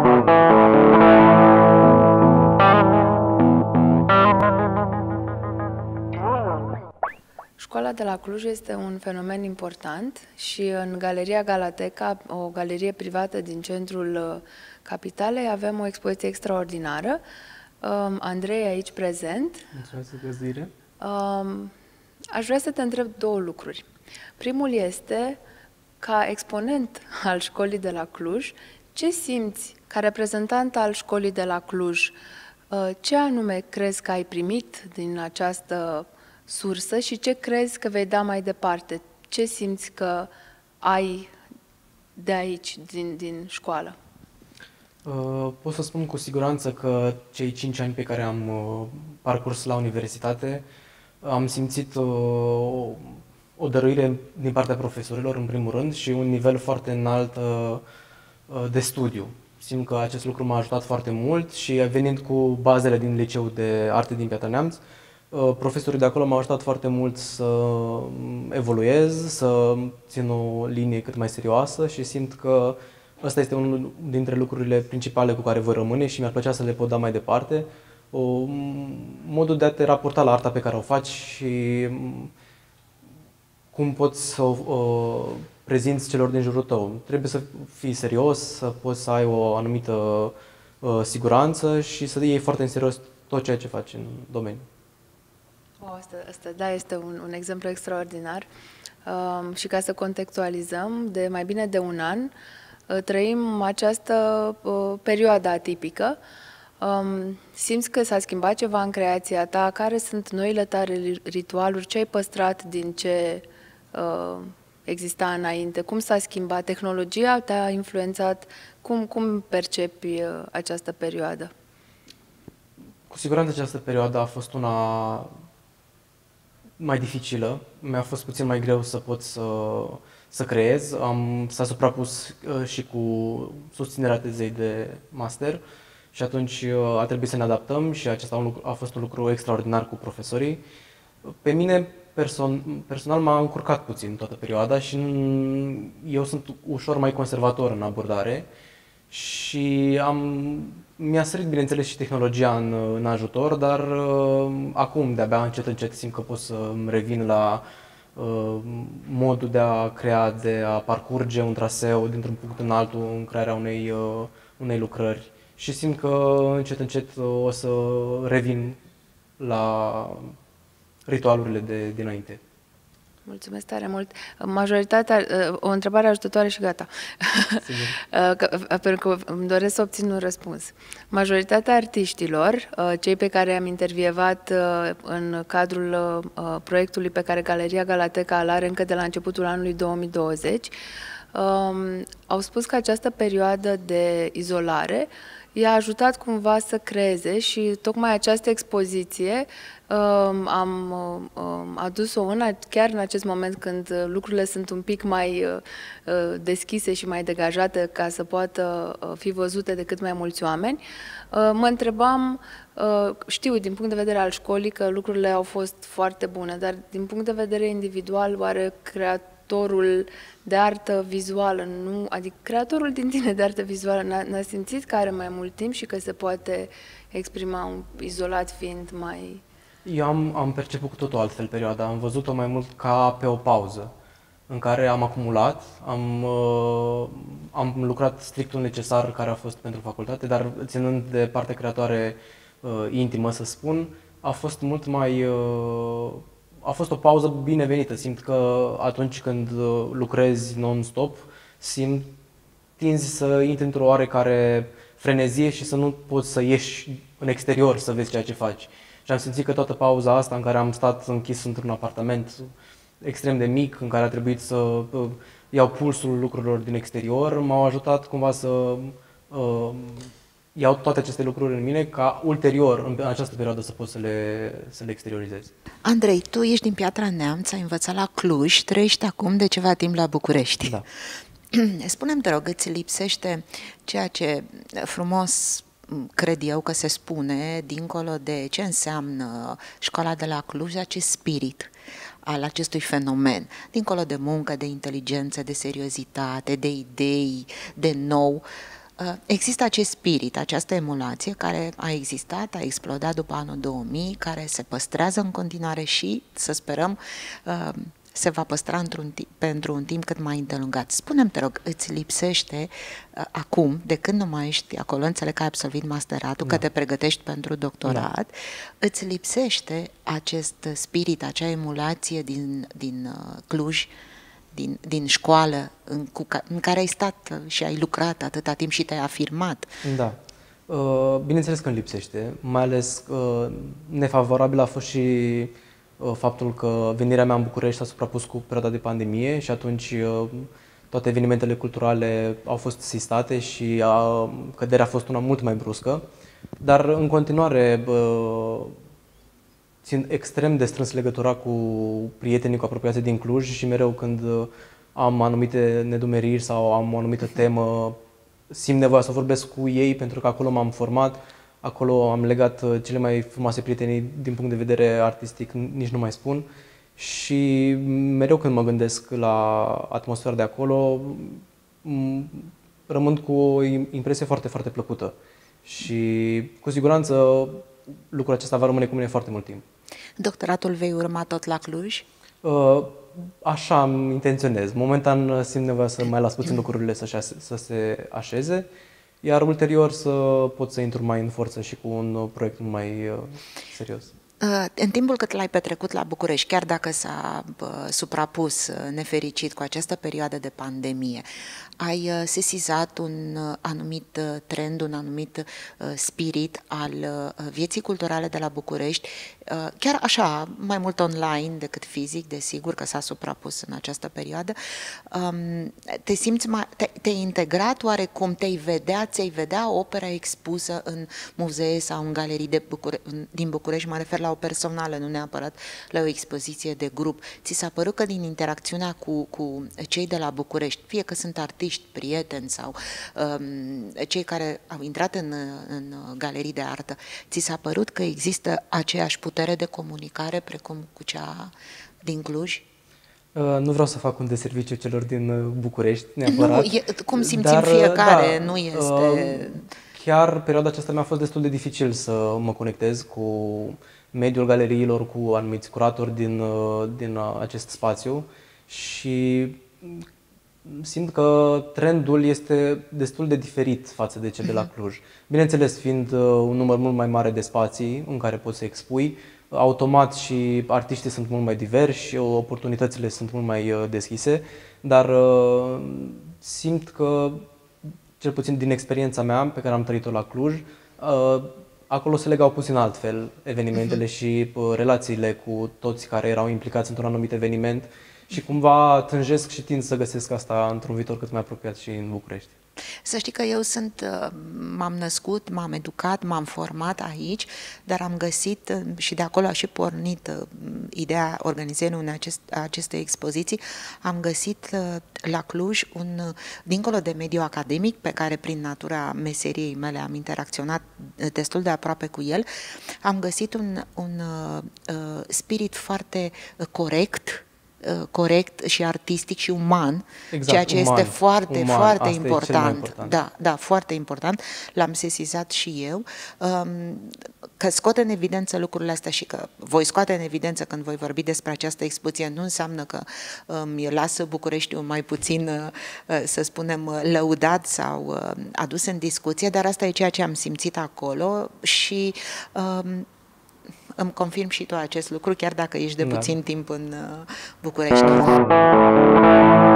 Școala de la Cluj este un fenomen important și în Galeria Galateca, o galerie privată din centrul capitalei, avem o expoziție extraordinară. Andrei e aici prezent. Mulțumesc de găzduire. Aș vrea să te întreb două lucruri. Primul este, ca exponent al școlii de la Cluj, ce simți ca reprezentant al școlii de la Cluj? Ce anume crezi că ai primit din această sursă și ce crezi că vei da mai departe? Ce simți că ai de aici, din școală? Pot să spun cu siguranță că cei 5 ani pe care am parcurs la universitate am simțit o dăruire din partea profesorilor, în primul rând, și un nivel foarte înalt de studiu. Simt că acest lucru m-a ajutat foarte mult și venind cu bazele din Liceul de Arte din Piatra Neamț, profesorii de acolo m-au ajutat foarte mult să evoluez, să țin o linie cât mai serioasă și simt că ăsta este unul dintre lucrurile principale cu care voi rămâne și mi-ar plăcea să le pot da mai departe. Modul de a te raporta la arta pe care o faci și cum poți să o prezinți celor din jurul tău. Trebuie să fii serios, să poți să ai o anumită siguranță și să iei foarte în serios tot ceea ce faci în domeniu. Asta da, este un exemplu extraordinar. Și ca să contextualizăm, de mai bine de un an trăim această perioadă atipică. Simți că s-a schimbat ceva în creația ta? Care sunt noile tale ritualuri? Ce ai păstrat din ce exista înainte? Cum s-a schimbat? Tehnologia te-a influențat? Cum percepi această perioadă? Cu siguranță această perioadă a fost una mai dificilă. Mi-a fost puțin mai greu să pot să creez. S-a suprapus și cu susținerea tezei de master și atunci a trebuit să ne adaptăm și acesta a fost un lucru extraordinar cu profesorii. Pe mine personal m-a încurcat puțin toată perioada și eu sunt ușor mai conservator în abordare și mi-a sărit, bineînțeles, și tehnologia în ajutor, dar acum, de-abia încet simt că pot să revin la modul de a crea, de a parcurge un traseu dintr-un punct în altul în crearea unei lucrări și simt că încet o să revin la ritualurile de dinainte. Mulțumesc tare mult. Majoritatea, o întrebare ajutătoare și gata. Pentru că îmi doresc să obțin un răspuns. Majoritatea artiștilor, cei pe care am intervievat în cadrul proiectului pe care Galeria Galateca îl are încă de la începutul anului 2020, au spus că această perioadă de izolare i-a ajutat cumva să creeze și tocmai această expoziție am adus-o chiar în acest moment când lucrurile sunt un pic mai deschise și mai degajate ca să poată fi văzute de cât mai mulți oameni. Mă întrebam, știu din punct de vedere al școlii că lucrurile au fost foarte bune, dar din punct de vedere individual, oare creatorul de artă vizuală, adică creatorul din tine de artă vizuală n-a simțit că are mai mult timp și că se poate exprima izolat fiind mai... Eu am perceput cu totul altfel perioada, am văzut-o mai mult ca pe o pauză în care am acumulat, am lucrat strictul necesar care a fost pentru facultate, dar ținând de partea creatoare intimă, să spun, a fost mult mai... A fost o pauză binevenită. Simt că atunci când lucrezi non-stop, tinzi să intri într-o oarecare frenezie și să nu poți să ieși în exterior să vezi ceea ce faci. Și am simțit că toată pauza asta în care am stat închis într-un apartament extrem de mic, în care a trebuit să iau pulsul lucrurilor din exterior, m-au ajutat cumva să iau toate aceste lucruri în mine ca ulterior, în această perioadă, să pot să le exteriorizez. Andrei, tu ești din Piatra Neamț, ai învățat la Cluj, trăiești acum de ceva timp la București. Da. Spune-mi, te rog, îți lipsește ceea ce frumos cred eu că se spune, dincolo de ce înseamnă școala de la Cluj, acest spirit al acestui fenomen, dincolo de muncă, de inteligență, de seriozitate, de idei, de nou, Există acest spirit, această emulație care a existat, a explodat după anul 2000, care se păstrează în continuare și, să sperăm, se va păstra pentru un timp cât mai îndelungat. Spune-mi, te rog, îți lipsește acum, de când nu mai ești acolo, înțeleg că ai absolvit masteratul, că te pregătești pentru doctorat, îți lipsește acest spirit, acea emulație din Cluj, din școală în care ai stat și ai lucrat atâta timp și te-ai afirmat. Da. Bineînțeles că îmi lipsește, mai ales nefavorabil a fost și faptul că venirea mea în București s-a suprapus cu perioada de pandemie și atunci toate evenimentele culturale au fost sistate și căderea a fost una mult mai bruscă, dar în continuare țin extrem de strâns legătura cu prietenii, cu apropiații din Cluj și mereu când am anumite nedumeriri sau am o anumită temă, simt nevoia să vorbesc cu ei pentru că acolo m-am format, acolo am legat cele mai frumoase prietenii din punct de vedere artistic, nici nu mai spun. Și mereu când mă gândesc la atmosfera de acolo, rămân cu o impresie foarte, foarte plăcută. Și cu siguranță lucrul acesta va rămâne cu mine foarte mult timp. Doctoratul vei urma tot la Cluj? Așa îmi intenționez. Momentan simt nevoia să mai las puțin lucrurile să se așeze, iar ulterior să pot să intru mai în forță și cu un proiect mai serios. În timpul cât l-ai petrecut la București, chiar dacă s-a suprapus nefericit cu această perioadă de pandemie, ai sesizat un anumit trend, un anumit spirit al vieții culturale de la București, chiar așa, mai mult online decât fizic, desigur că s-a suprapus în această perioadă. Te simți te-ai integrat oarecum, ți-ai vedea opera expusă în muzee sau în galerii din București, mă refer la o personală, nu neapărat la o expoziție de grup. Ți s-a părut că din interacțiunea cu cei de la București, fie că sunt artiști, prieteni sau cei care au intrat în galerii de artă, ți s-a părut că există aceeași putere de comunicare precum cu cea din Cluj? Nu vreau să fac un deserviciu celor din București, neapărat. Nu, cum simțim fiecare, da, nu este... Chiar perioada aceasta mi-a fost destul de dificil să mă conectez cu mediul galeriilor, cu anumiți curatori din acest spațiu și simt că trendul este destul de diferit față de cel de la Cluj. Bineînțeles, fiind un număr mult mai mare de spații în care poți să expui, automat și artiștii sunt mult mai diversi, oportunitățile sunt mult mai deschise, dar simt că, cel puțin din experiența mea pe care am trăit-o la Cluj, acolo se legau puțin altfel evenimentele și relațiile cu toți care erau implicați într-un anumit eveniment și cumva tânjesc și tind să găsesc asta într-un viitor cât mai apropiat și în București. Să știi că eu m-am născut, m-am educat, m-am format aici, dar am găsit, și de acolo a și pornit ideea organizării acestei expoziții, am găsit la Cluj, dincolo de mediul academic, pe care prin natura meseriei mele am interacționat destul de aproape cu el, am găsit un spirit foarte corect și artistic și uman, exact, ceea ce este foarte, foarte important. Da, foarte important. L-am sesizat și eu. Că scot în evidență lucrurile astea și că voi scoate în evidență când voi vorbi despre această expoziție, nu înseamnă că îmi lasă Bucureștiul mai puțin, să spunem, lăudat sau adus în discuție, dar asta e ceea ce am simțit acolo și îmi confirm și tu acest lucru, chiar dacă ești de puțin timp în București.